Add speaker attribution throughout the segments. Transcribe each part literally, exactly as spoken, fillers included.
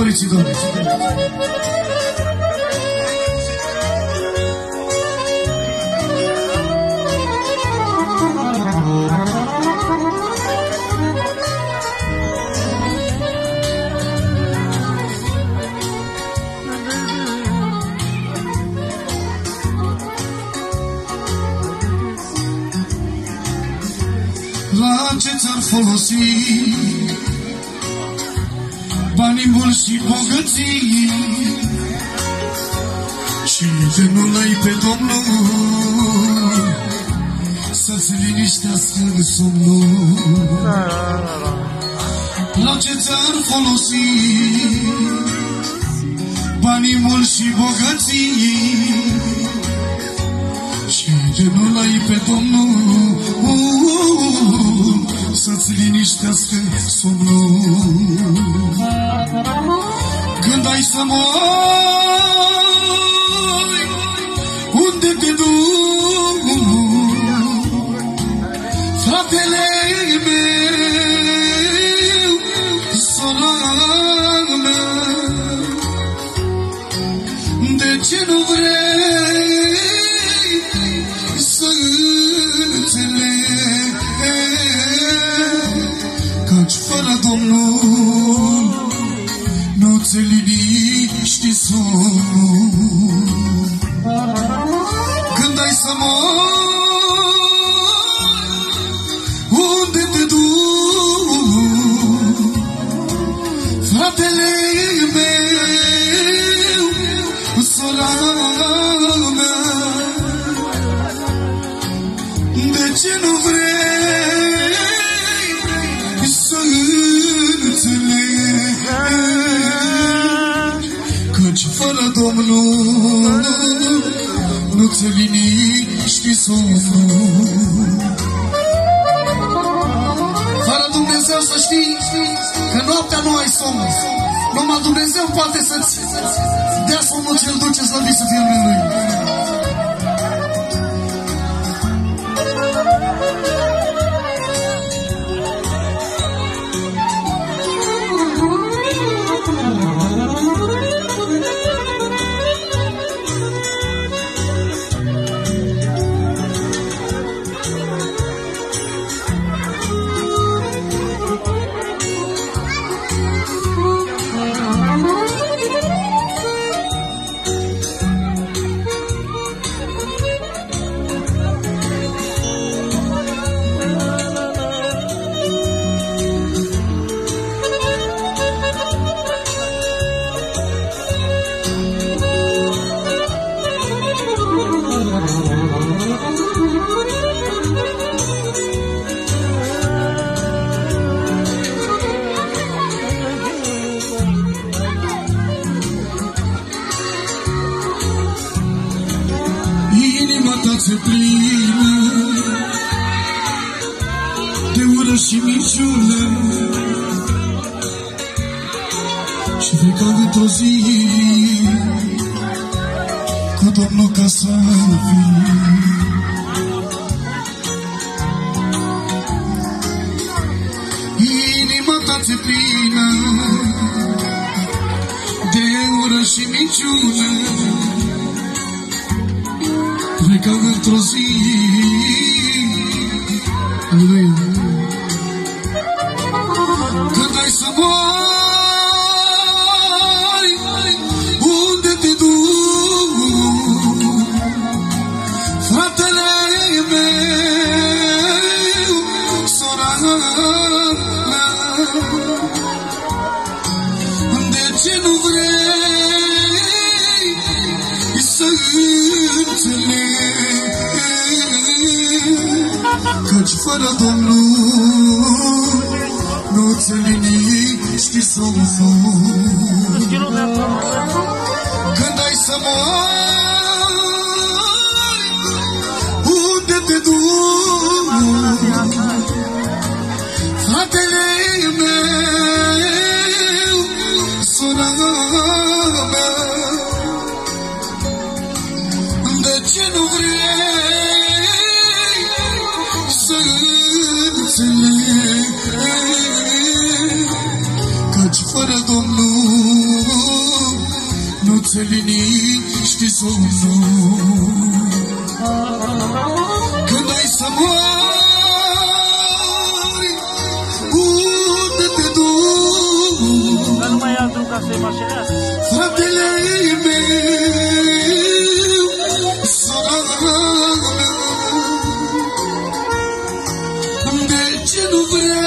Speaker 1: părinții Domnului. La ce ți-ar folosi banii mulți și bogății și de nu l-ai pe Domnul să-ți liniștească somnul? La ce ți-ar folosi banii mulți și bogății și de nu l-ai pe Domnul să-ți liniștească somnul? Când ai să mori, unde te duci, fratele meu, sora mea? De ce nu vrei să înțelegi căci fără Domnul nu-ți liniști somnul? Când ai să mori, unde te duci, fratele meu, sora mea? De ce nu vrei să înțelegi căci fără Domnul nu-ți liniști somnul? Fără Dumnezeu să știi că noaptea nu ai somn. Numai Dumnezeu poate să-ți dea somnul ce-l duce, slăvit să fie numele Lui. Se plină de ură și minciună și vei ca într-o zi cu Domnul ca să vii. Inima ta se plină de ură și minciună, vei ca într-o zi. Aleluia. Când ai să mori, unde te duci, fratele meu, sora mea? De ce nu vrei să înțelegi căci fără Domnul nu-ți liniști somnul? Când ai să mori, unde te duci, fratele meu, sora mea? De ce nu vrei să înțelegi căci fără Domnul nu-ți liniști somnul. Când ai să mori, unde te duci?
Speaker 2: Dar nu mai e altul ca să-i mașinească.
Speaker 1: Fratele meu, sora mea, de ce nu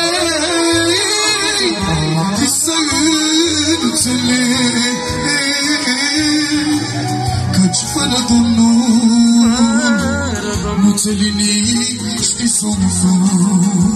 Speaker 1: vrei să înțelegi? Căci fără Domnul nu-ți liniști somnul.